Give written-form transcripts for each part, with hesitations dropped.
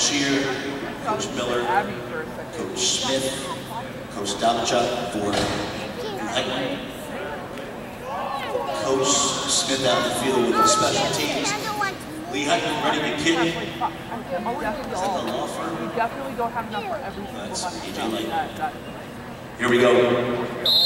Shear, Coach Miller, Coach Smith, Coach Davichuk for Heighton. Coach Smith out in the field with the special teams. Lee Heighton ready to kick. Is that the law firm? We definitely don't have enough for every single one. Here we go.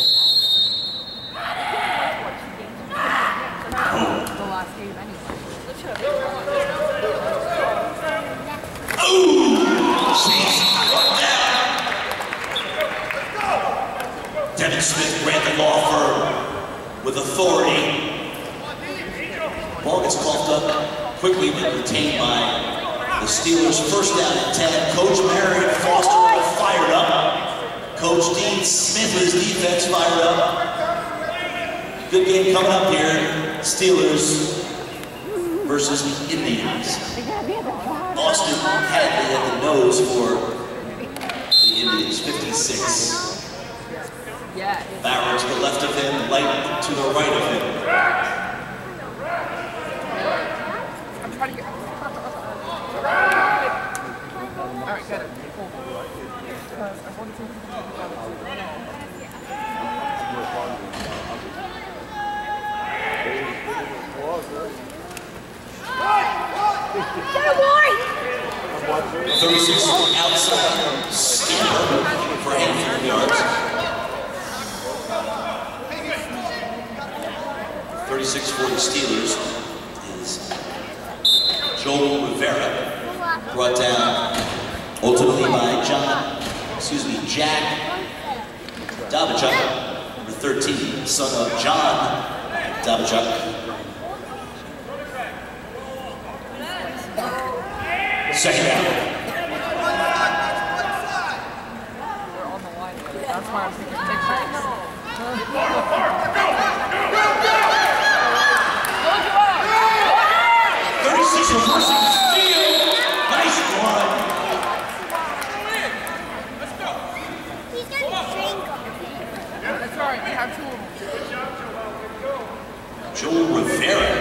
Devin Smith ran the law firm with authority. Ball gets coughed up, quickly retained by the Steelers. First down and 10. Coach Marion Foster all fired up. Coach Dean Smith with his defense fired up. Good game coming up here. Steelers versus the Indians. Austin Hadley at the nose for the Indians, 56. Barrow to the left of him, Light to the right of him. I'm trying to get... Alright, get it. Get away! 36 outside scamper for 8 yards. 36 for the Steelers is Joel Rivera, brought down ultimately by Jack Davichuk, number 13, son of John Davichuk. Second down. We're on the line. That's why I'm taking pictures. 36 reversing steal. Nice run. He's gonna strangle. That's alright, we have 2 of them. Joel Rivera.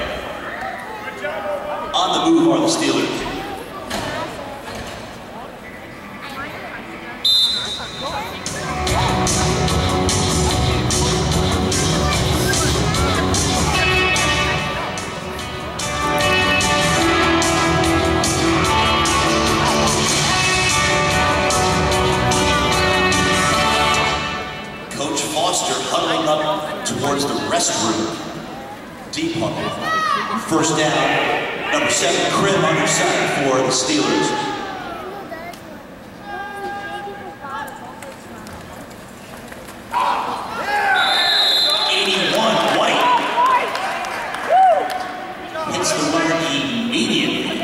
On the move are the Steelers. Coach Foster huddling up towards the restroom. Deep huddle. First down, number 7, Krim under center for the Steelers. Hits the winner immediately.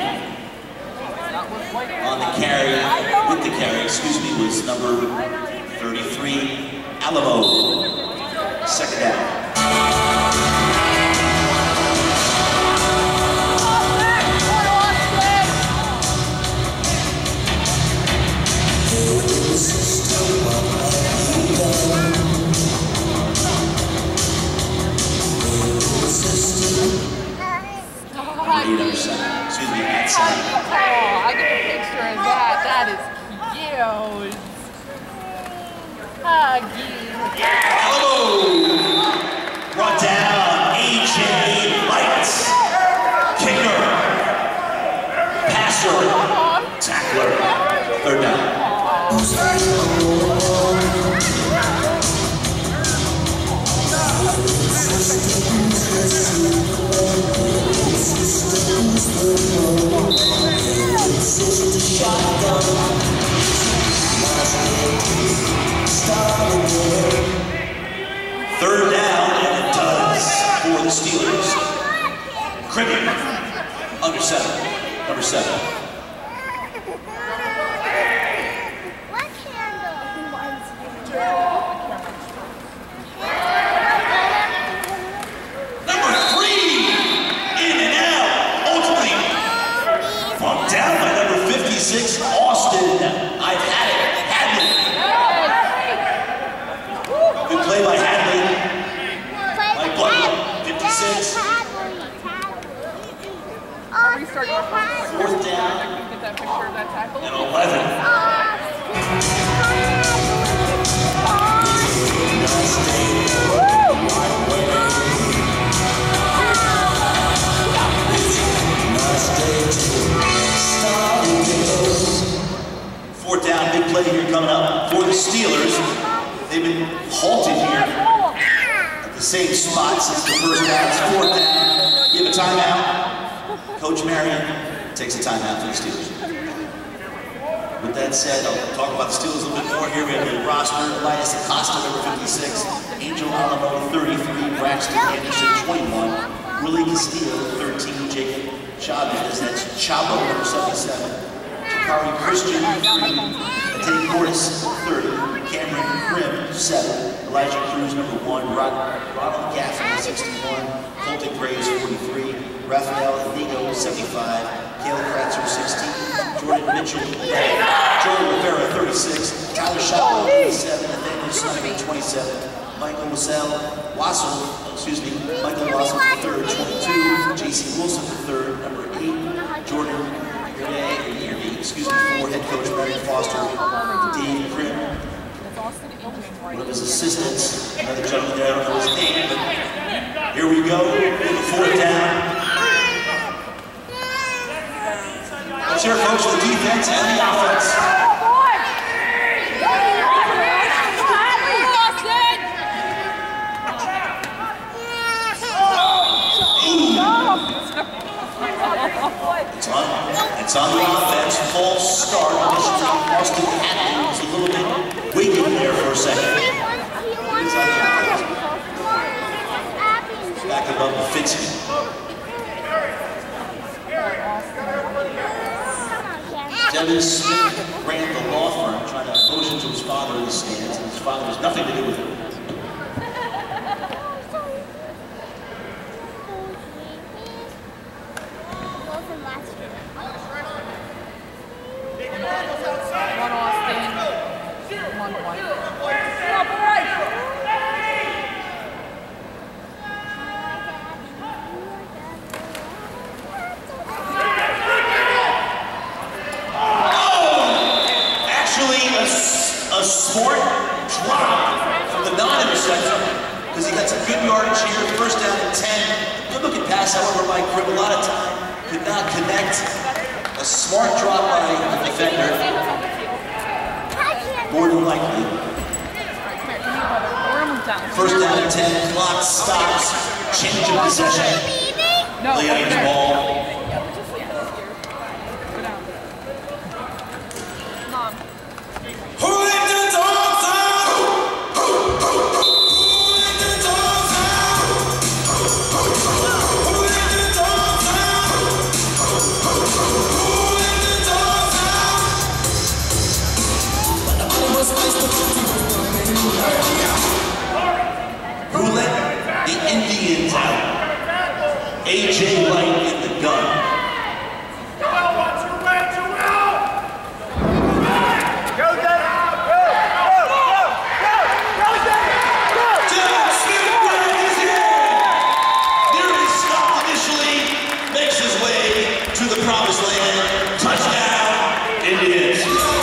On the carry, with the carry, was number 33, Alamo. Second down. Outside. Oh, I get a picture of that. That is cute. Huggy. Alamo brought down A.J. Lights. Kicker. Passer. Tackler. Third down. Third down, and it does for the Steelers. Cricket, under center, number 7. Number 3, in and out, ultimately bumped down by number 56, Austin. I've had it, Hadley. Good play by Hadley. By Butler, 56. 4th down and 11. Fourth down, big play here coming up for the Steelers. They've been halted here at the same spot since the first down. It's fourth down. We have a timeout. Coach Marion takes a timeout for the Steelers. With that said, I'll talk about the Steelers a little bit more here. We have the roster: Elias Acosta, number 56, Angel Alamo, 33, Braxton Anderson, 21, Willie Castillo, 13, Jacob Chavez, that's Chavo, number 77, Jakari Christian, 3, Tate Portis, 30, Cameron Grimm, 7, Elijah Cruz, number 1, Ronald Gaffney, 61, Colton Graves, 43, Rafael Inigo, 75, Cale Kratzer, 16, Jordan Mitchell, 11, Jordan Rivera, 36, Tyler Shotwell, 87, Nathaniel Snyder, 27, Michael Wassel, 3rd, 22, J.C. Wilson, 3rd, number 8, Jordan Yearby, 4, head coach Barry Foster, Dave Grimm, one of his assistants, another gentleman there, I don't know his name, but here we go, in the fourth down. Let's hear folks the defense and the offense. It's on the offense, false start. Austin Hadley was a little bit wigging there for a second. Back above the Fitzky. Devin Smith ran the law firm, trying to motion to his father in the stands, and his father has nothing to do with it. A smart drop from the non-interceptor because he got some good yardage here. First down and 10. Good looking pass, however, by Grimm. A lot of time could not connect. A smart drop by the defender. More than likely. First down and 10. Clock stops. Change of possession. Leon's ball. Who let the Indians out? A.J. Light in the gun. Promised land, touchdown, Indians.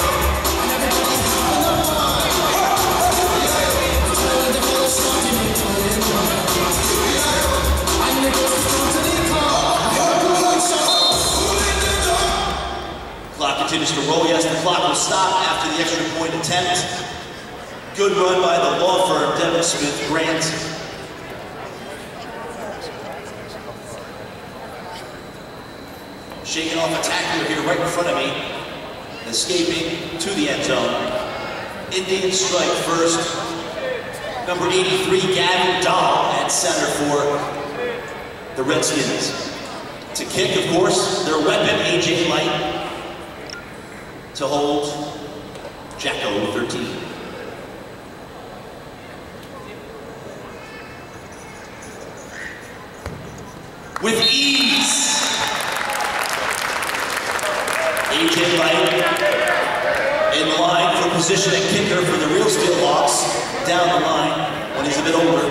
Clock continues to roll. Yes, the clock will stop after the extra point attempt. Good run by the law firm, Devin Smith Grant. Shaking off a tackler here right in front of me. Escaping to the end zone. Indians strike first. Number 83, Gavin Dahl at center for the Redskins. To kick, of course, their weapon, A.J. Light. To hold, Jacko, 13. With ease. A.J. Light in line for position at kicker for the real Steelhawks down the line when he's a bit older.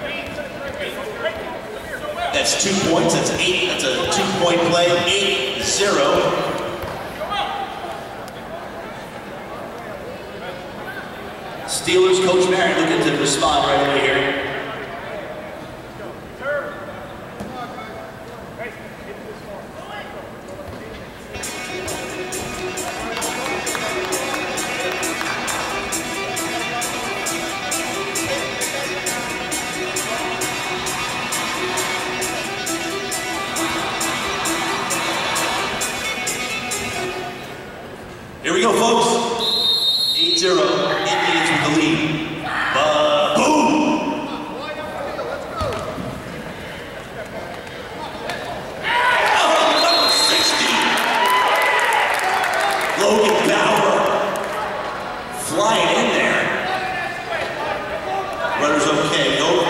That's 2 points, that's 8, that's a 2-point play, 8-0. 8-0. Steelers coach Marion looking to respond right away here. Here we go, folks. 8-0, Indians with the lead. Boom! Oh, number 60. Logan Bauer flying in there. Runner's okay, over.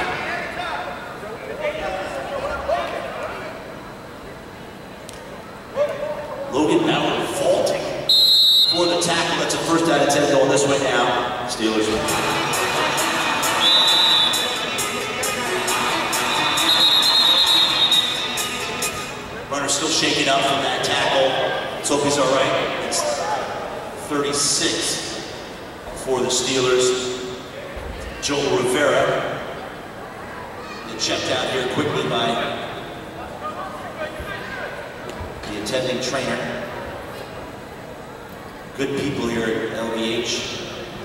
Logan Bauer vaulting for the tackle. That's a first down and 10 going this way now. Steelers. Runner still shaking up from that tackle. Let's hope he's all right. It's 36 for the Steelers. Joel Rivera. And checked out here quickly by the attending trainer. Good people here at LVH.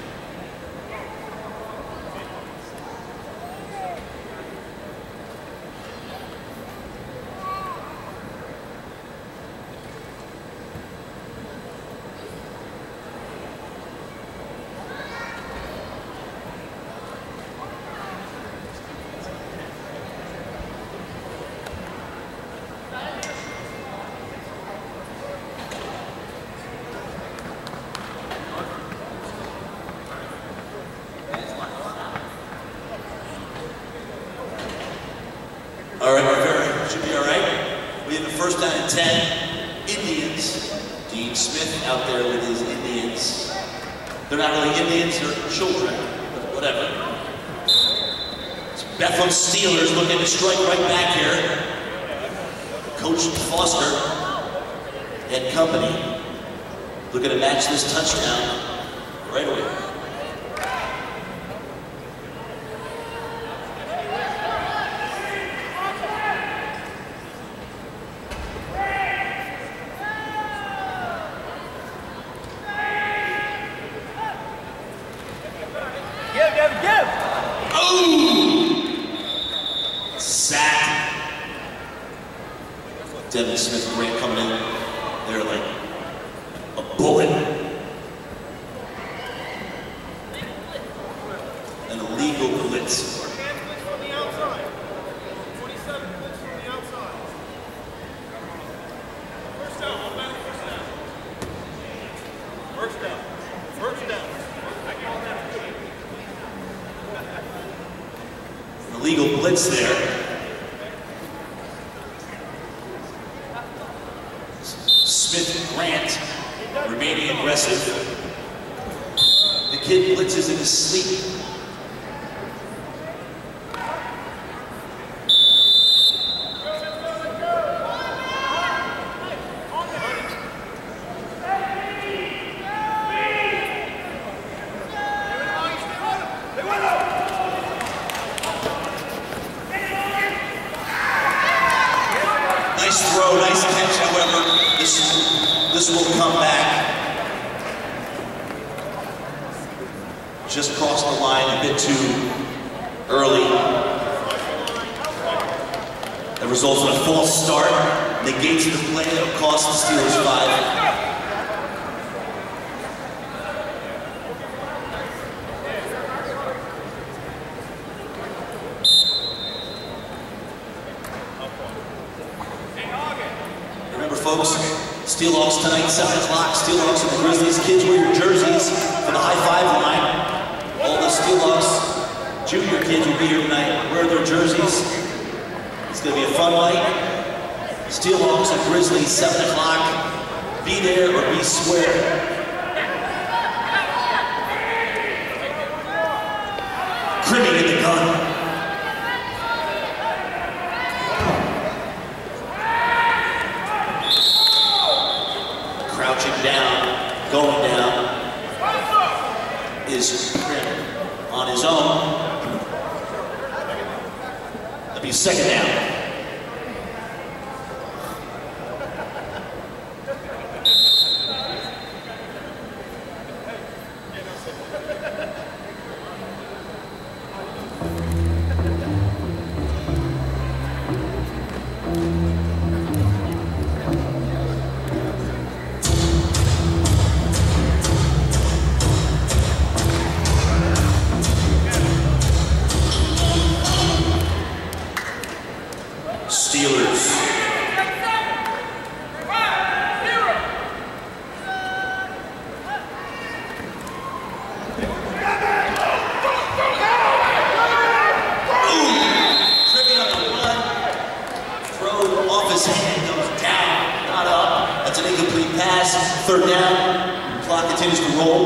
All right, Rivera should be all right. We have a first down and 10. Indians. Dean Smith out there with his Indians. They're not really Indians, they're children, but whatever. It's Bethlehem Steelers looking to strike right back here. Coach Foster and company looking to match this touchdown right away. Devin Smith Grant coming in there like a bullet. An illegal blitz. On the outside. 27 blitz from the outside. First down, automatic first down. First down. First down. An illegal blitz there. Smith Grant remaining aggressive. The kid blitzes in his sleep. Nice throw, nice catch, however. This will come back. Just crossed the line a bit too early. That results in a false start. Negates the play that'll cost the Steelers 5. Remember, folks, Steelhawks tonight, 7 o'clock. Steelhawks and the Grizzlies. Kids, wear your jerseys for the high five line. All the Steelhawks junior kids will be here tonight. Wear their jerseys. It's going to be a fun night. Steelhawks and Grizzlies, 7 o'clock. Be there or be square. Crimming in the gun. crouching down, going down, is Krim on his own. That'll be second down. Steelers. Tripping on the run. Throw off his hand, goes down, not up. That's an incomplete pass. Third down. Clock continues to roll.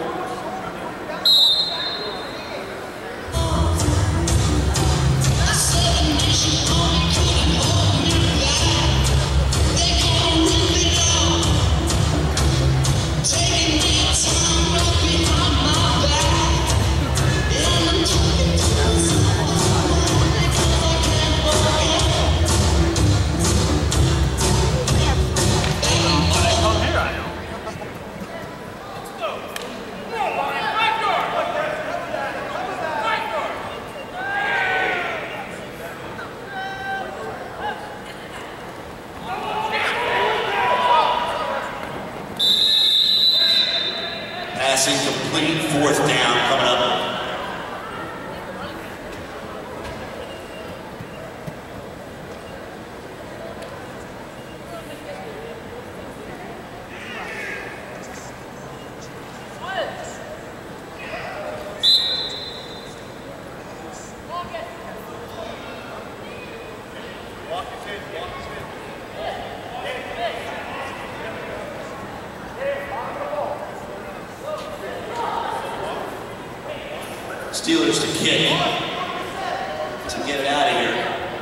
Passing complete, fourth down coming up. Steelers to kick to get it out of here.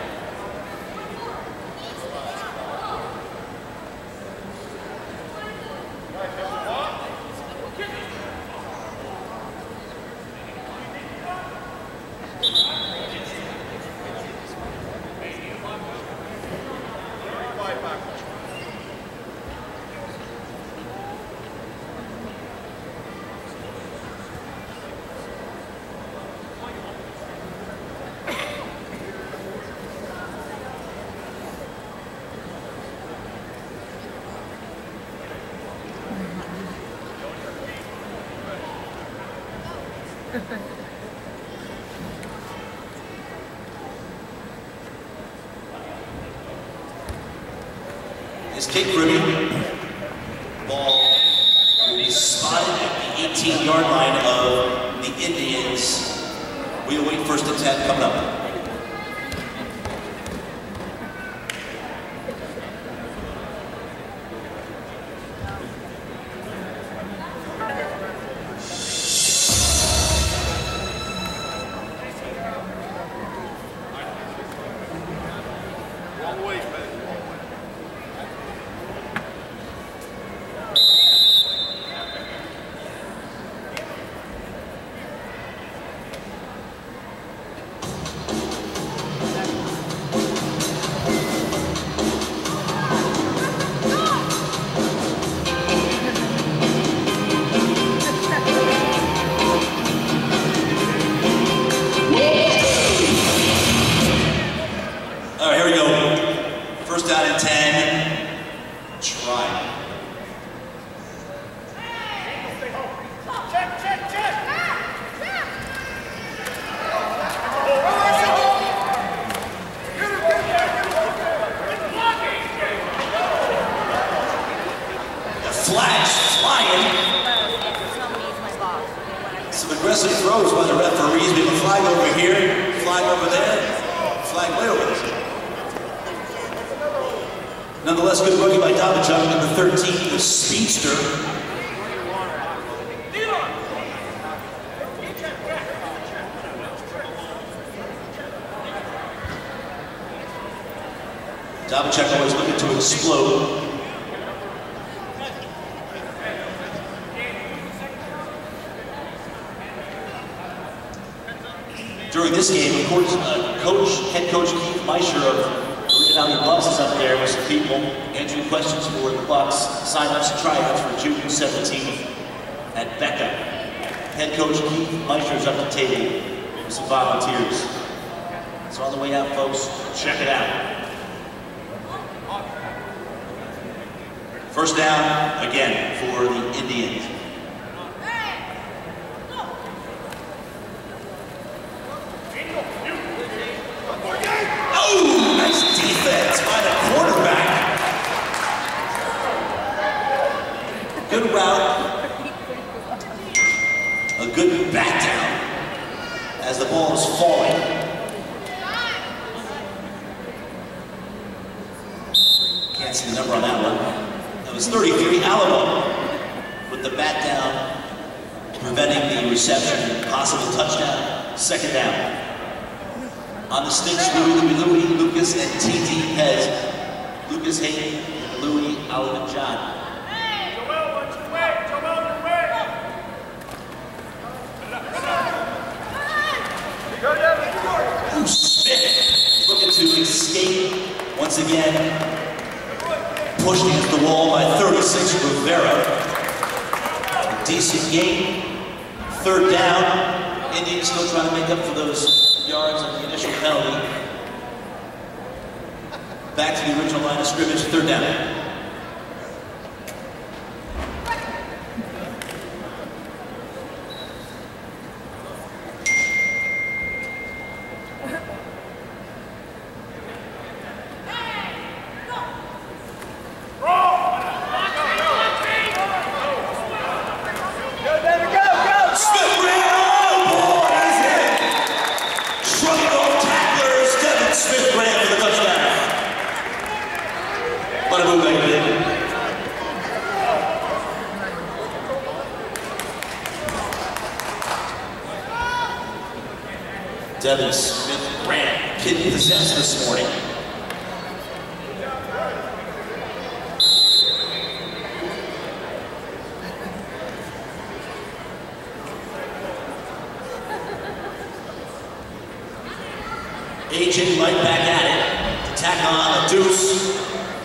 Is kick Ruby. Ball will be spotted at the 18-yard line of the Indians. We await first attempt coming up. All right, here we go. First down and 10. Try. The flag's flying. Some aggressive throws by the referees. We have a flag over here, flag over there, flag way over there. Nonetheless, good boogie by Dabachuk, number 13, the speedster. Dabachuk always looking to explode. During this game, of course, head coach Keith Meisher of Marine Valley Bucks is up there with some people answering questions for the Bucks sign-ups and tryouts for June 17th at Becca. Head coach Keith Meisher is up the table with some volunteers. It's on the way out, folks. Check it out. First down again for the Indians. Oh, nice defense by the quarterback. Good route. A good back down as the ball is falling. Can't see the number on that one. It was 33, Alamo, with the bat down, preventing the reception, possible touchdown, second down. On the sticks, Louis, Lucas, and T.T. Hez. Lucas Hayden, Louis, Alvin, and John. Joel, watch your way! Joel, your way! Go, Devin! Ooh, Smith, looking to escape once again. Pushed against the wall by 36, Rivera. A decent game. Third down. Indians still trying to make up for those yards on the initial penalty. Back to the original line of scrimmage, third down. Devin Smith ran, kid possessed this morning. AJ Light back at it to tack on a deuce.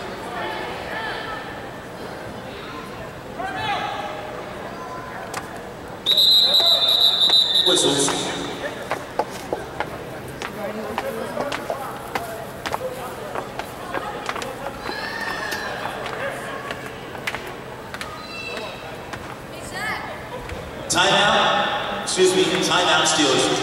Whistles. Timeout, excuse me, timeout Steelers.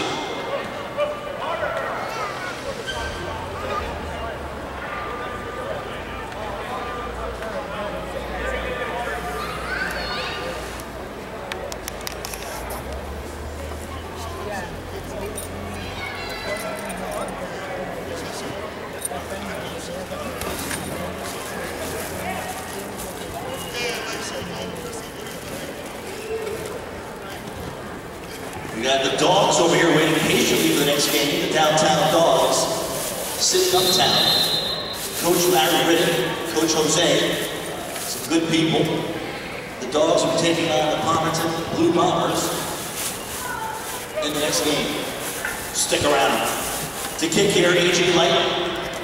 We got the Dogs over here waiting patiently for the next game, the Downtown Dogs, sitting uptown. Coach Larry Riddick, Coach Jose, some good people. The Dogs will be taking on the Palmerton Blue Bombers in the next game. Stick around. To kick here, AJ Light.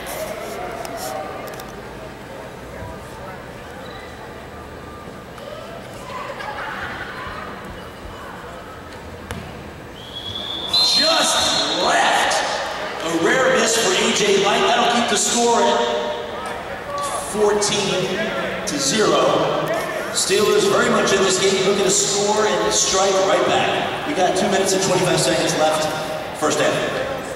For AJ Light, that'll keep the score at 14-0. Steelers very much in this game, looking to score and strike right back. We got 2 minutes and 25 seconds left, first half.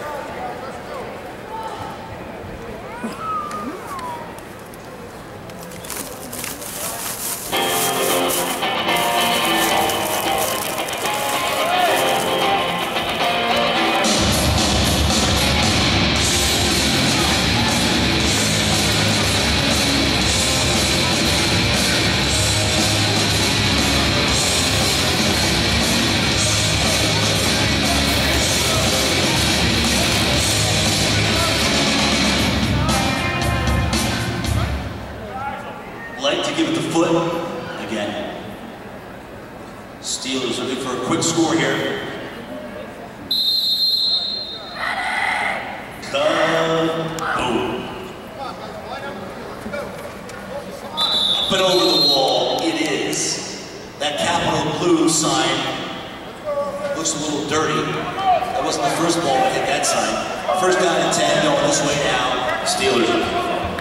Light to give it the foot again. Steelers looking for a quick score here. Boom. Up and over the wall, it is. That capital blue sign looks a little dirty. That wasn't the first ball to hit that sign. First down and 10, going this way now. Steelers.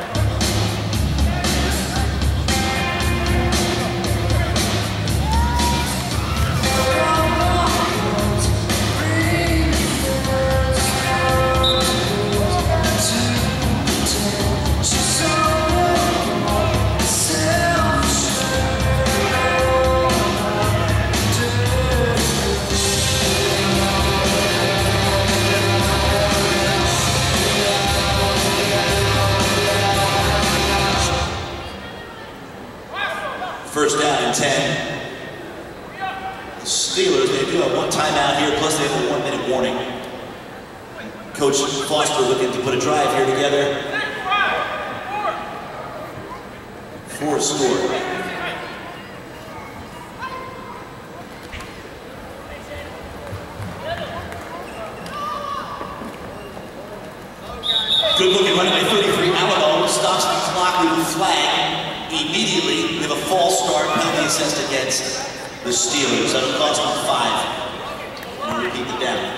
First down and 10. The Steelers, they do have one timeout here, plus they have a 1 minute warning. Coach Foster looking to put a drive here together. 4 score. Good looking running by 33. Alamo stops the clock with a flag. Immediately, we have a false start penalty assessed against the Steelers. That'll cost them 5. And I'll repeat the down.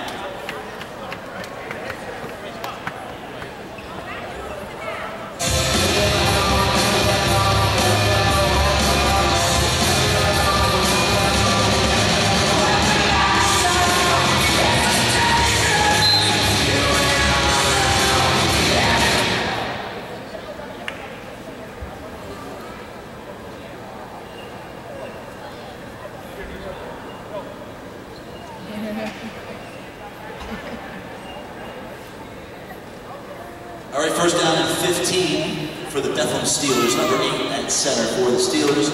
All right, first down and 15 for the Bethlehem Steelers. Number 8 at center for the Steelers.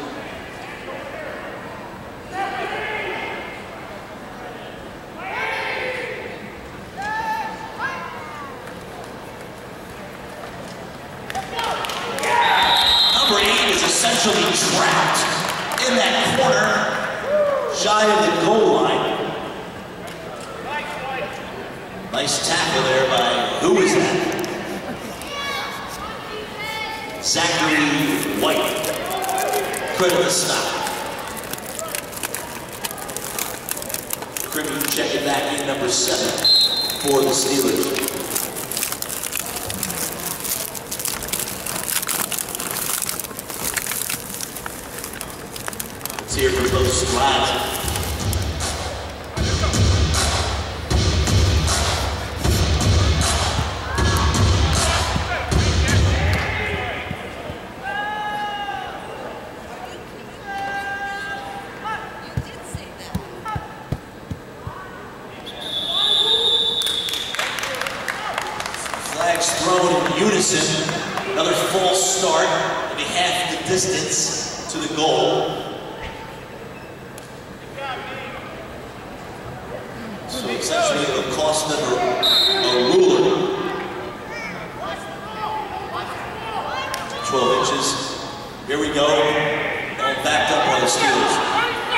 Number 8 is essentially trapped in that corner, shy of the goal line. Nice tackle there by, who is that? Zachary White. Critical stop. Crimmins checking back in number 7 for the Steelers. Let's hear for those strides. Thrown in unison, another false start, maybe half the distance to the goal. So essentially it'll cost them a ruler. 12 inches. Here we go, all backed up by the Steelers.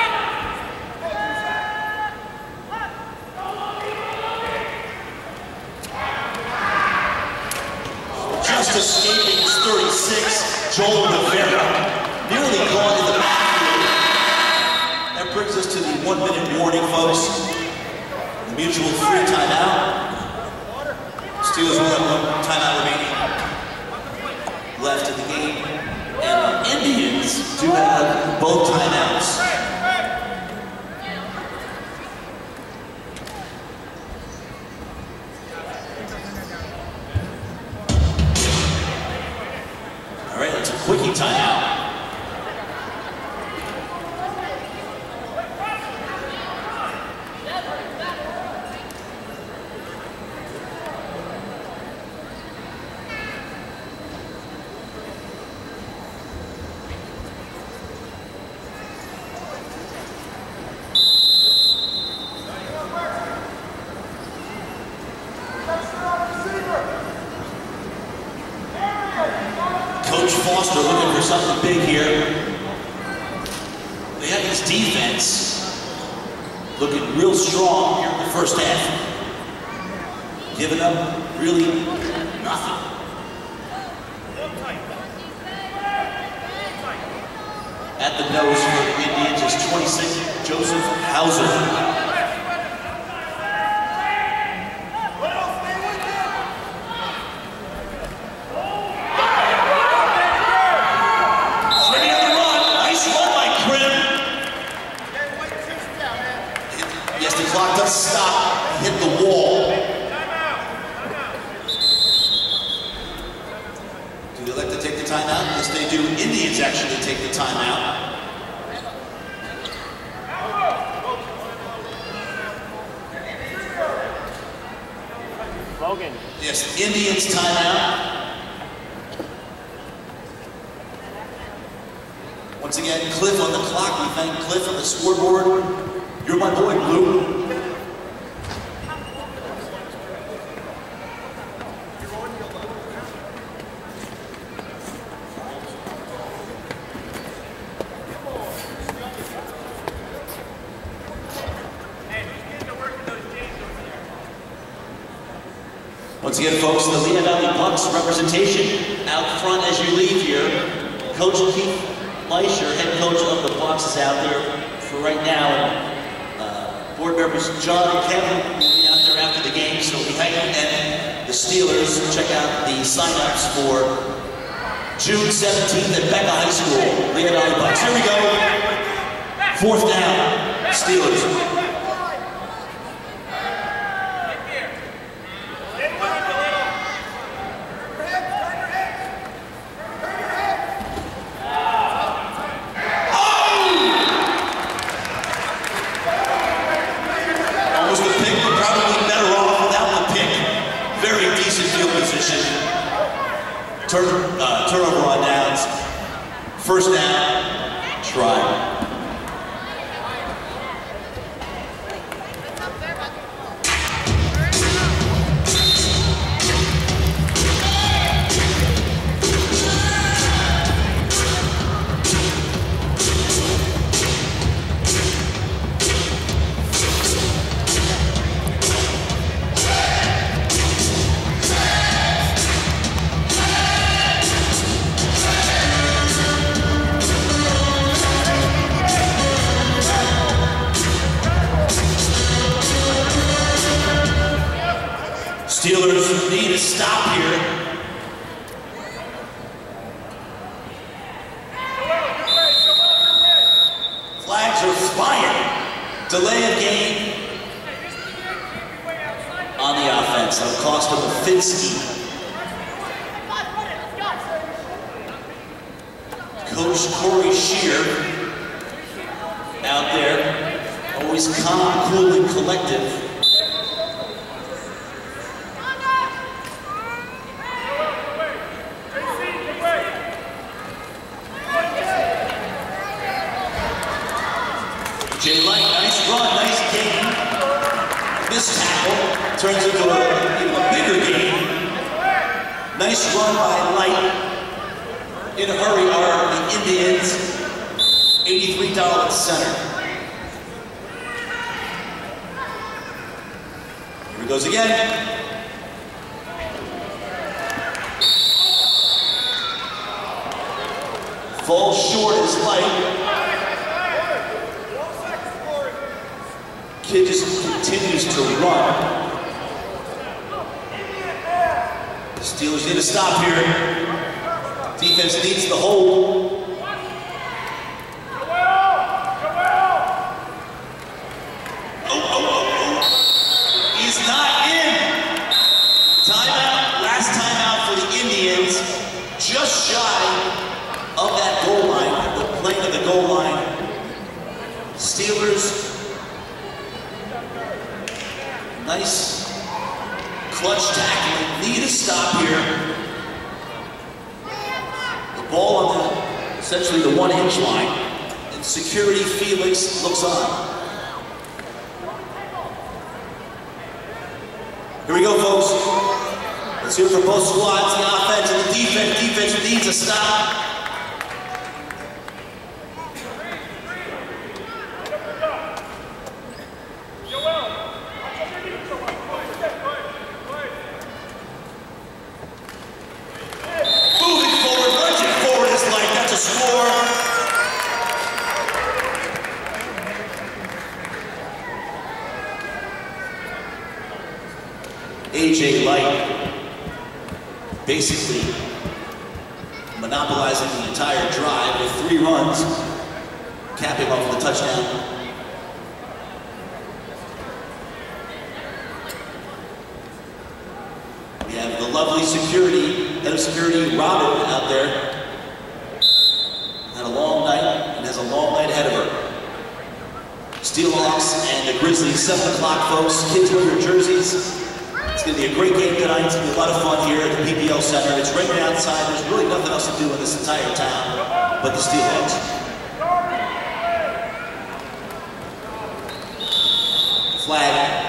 Just escaping is 36, Joel Rivera, nearly gone to the backfield. That brings us to the 1 minute warning, folks. The mutual free timeout. Steelers will have 1 timeout remaining left in the game. And the Indians do have both timeouts. All right, that's a quickie timeout. Coach Foster looking for something big here. They have his defense looking real strong here in the first half. Giving up really nothing. At the nose for the Indians is 26, Joseph Hauser. Yes, the clock does stop, hit the wall. Do they like to take the timeout? Yes, they do. Indians actually take the timeout. Logan. Yes, Indians timeout. Once again, Cliff on the clock. We thank Cliff on the scoreboard. You're my boy, Blue. Once again, folks, the Lehigh Valley Bucks representation out front as you leave here. Coach Keith Leisher, head coach of the Bucks, is out there for right now. And, board members John and Kevin will be out there after the game, so we hang out. And the Steelers, check out the sign-ups for June 17th at Becca High School. Lehigh Valley Bucks. Here we go. 4th down, Steelers. Turnover on downs. 1st down, try. Steelers need a stop here. Flags are flying. Delay of game on the offense. That'll cost him a Finsky. Coach Corey Shear out there, always calm, cool, and collective. Jay Light, nice run, nice gain. This tackle turns into a bigger gain. Nice run by Light. In a hurry are the Indians. $83 at center. Here he goes again. Falls short is Light. Kid just continues to run. The Steelers need to stop here. Defense needs the hold. Oh. He's not in. Timeout, last timeout for the Indians. Just shy of that goal line, the plane of the goal line. Steelers. Nice clutch tackling. Need a stop here. The ball on the, essentially the 1-inch line. And security Felix looks on. Here we go, folks. Let's hear it for both squads, the offense and the defense. Defense needs a stop. basically monopolizing the entire drive with 3 runs, capping off with a touchdown. We have the lovely head of security, Robin, out there. Had a long night and has a long night ahead of her. Steelhawks and the Grizzlies, 7 o'clock, folks. Kids, wear your jerseys. It's going to be a great game tonight. It's going to be a lot of fun here at the PPL Center. It's raining outside. There's really nothing else to do in this entire town but the Steelhawks. Flag.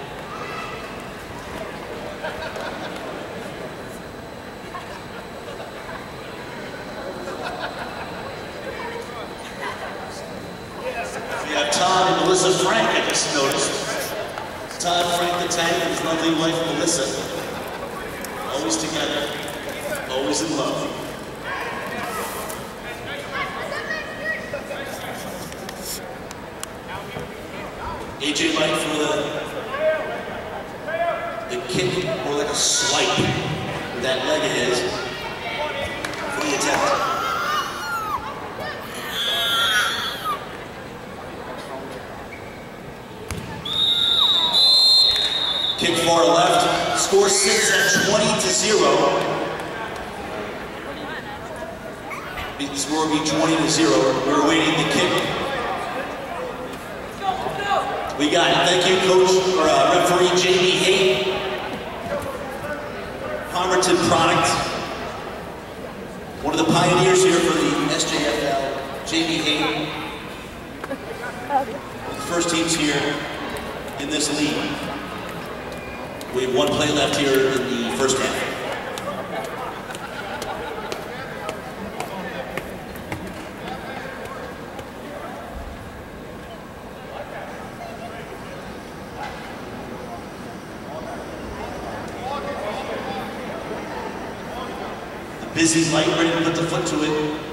We have Todd and Melissa Frank, I just noticed. Todd, Frank the Tank, and his lovely wife, Melissa. Always together, always in love. AJ Mike for the kick, more like a swipe with that leg of his for the attempt. Kick far left, score sits at 20-0. The score will be 20-0. We're awaiting the kick. We got it. Thank you, Coach, or referee Jamie Hayden. Palmerton product. One of the pioneers here for the SJFL, Jamie Hayden. The first teams here in this league. We have 1 play left here in the first half. The busy light ready to put the foot to it.